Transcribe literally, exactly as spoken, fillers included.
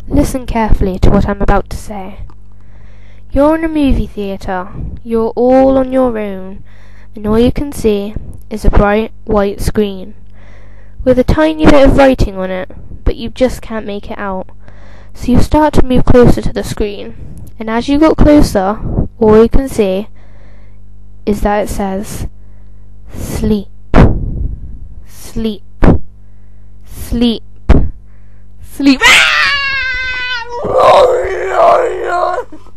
Listen carefully to what I'm about to say. You're in a movie theatre. You're all on your own, and all you can see is a bright white screen with a tiny bit of writing on it, but you just can't make it out. So you start to move closer to the screen, and as you get closer, all you can see is that it says, sleep, sleep, sleep, sleep.